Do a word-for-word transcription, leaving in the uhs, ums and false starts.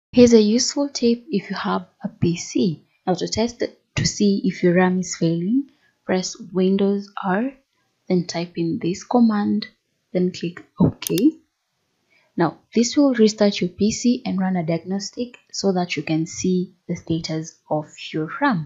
Here's a useful tip if you have a P C. Now to test it, to see if your RAM is failing, press Windows R, then type in this command, then click OK. Now this will restart your P C and run a diagnostic so that you can see the status of your RAM.